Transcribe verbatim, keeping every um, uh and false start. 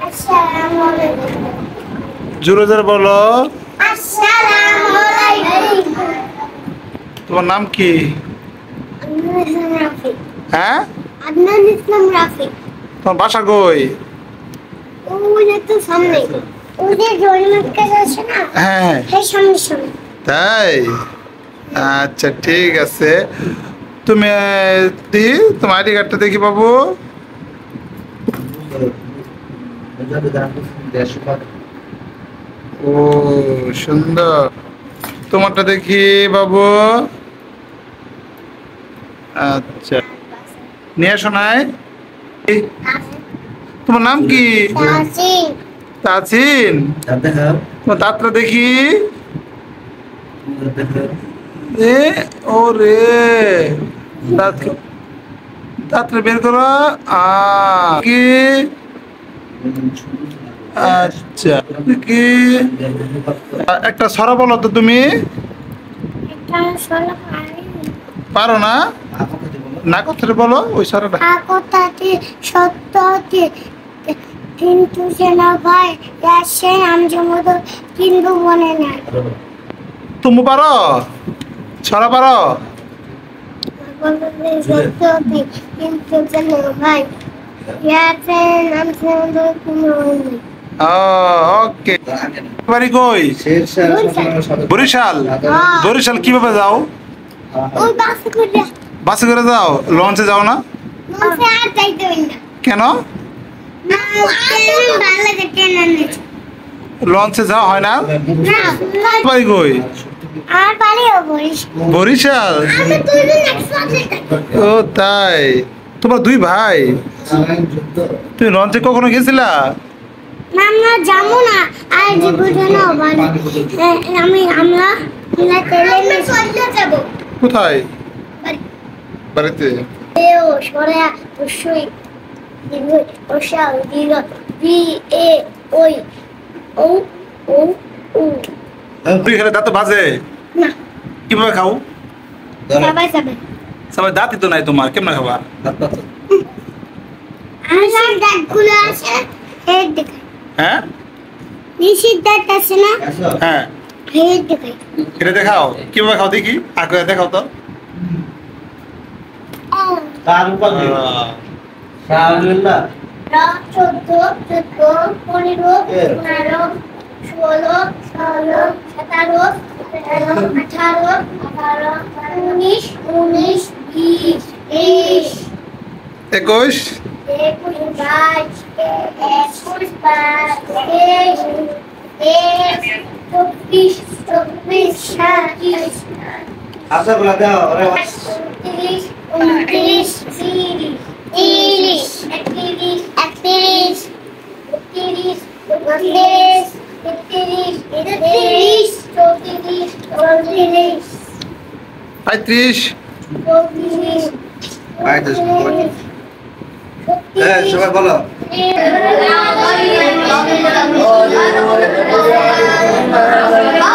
আসসালামু আলাইকুম। জোরে জোরে বলো। আসসালামু আলাইকুম। তোমার নাম কি? আদনান ইসলাম রাফি। হ্যাঁ, আদনান ইসলাম রাফি। তোমার বাসা কই? ওই তো সামনে ওই যে জরিমার্কেট আছে না, হ্যাঁ সেই সামনে সামনে। তাই, আচ্ছা ঠিক আছে। তুমি দি তোমার আইডি কার্ডটা দেখি বাবু। ও সুন্দর, তোমারটা দেখি বাবু। আচ্ছা নিয়ে আসো নাই। তোমার নাম কি? তাসিন। তাসিন। তোমার দাঁতটা দেখি। এ ওরে, দাঁত দাঁতটা বের করো। আ কি আচ্ছা কি একটা সরা বলো তো তুমি। এটা সলা পারি। পারো না? না কথাটা বলো ওই সরাটা। কথাটি সত্য হতে কিন্তু যেন ভাই রাশে নাম জমতো কিন্তু বনে না। তুমি পারো সরা পারো? সত্য হতে কিন্তু যেন ভাই রাশে নাম জমতো কিন্তু বনে না। ওকে, বাড়ি কই? বরিশাল। বরিশাল কিভাবে যাও? ওই বাস করে বাসে করে যাও? লঞ্চে যাও না লঞ্চে আর যাইতে হই না। কেন? না ট্রেন ভালো লাগে, ট্রেন আনে লঞ্চে যাওয়া হয় না? না বাড়ি কই? আর বাড়িও বলিস বরিশাল। আমি দুইজন একসাথে থাকি। ও তাই, তোমরা দুই ভাই। তুমি লঞ্চে কখনো গেছিলা? না আমরা যাবো না আর জীবনে মানে আমি আমরা আমরা ট্রেনে চলে যাব। কোথায়? বাড়িতে। এও সরা অবশ্যই দিব ওশা দিল বি এ ওই ও ও ও। তুই খেলে দাঁত বাজে না কিভাবে খাও? সবাই যাবে সবাই দাঁতই তো নাই তোমার, কেমন খাবা? আমার দাঁতগুলো আছে হেড দেখাই। হ্যাঁ নিশির দাঁত আছে না, হ্যাঁ হেড দেখাই। এটা দেখাও কিভাবে খাও দেখি, আগে দেখাও তো। চোদ্দ চোদ্দ পনেরো পনেরো ষোলো ষোলো সতেরো সতেরো আঠারো আঠারো উনিশ উনিশ বিশ বিশ একুশ একুশ বাইশ একুশ বাইশ তেইশ তেইশ চব্বিশ চব্বিশ সাতাইশ আচ্ছা বলা দাও ওরে তিরিশ উনত্রিশ তিরিশ তিরিশ একত্রিশ একত্রিশ বত্রিশ তেত্রিশ তেত্রিশ চৌত্রিশ চৌত্রিশ পঁয়ত্রিশ চৌত্রিশ পঁয়ত্রিশ হ্যাঁ সবাই বলো ছত্রিশ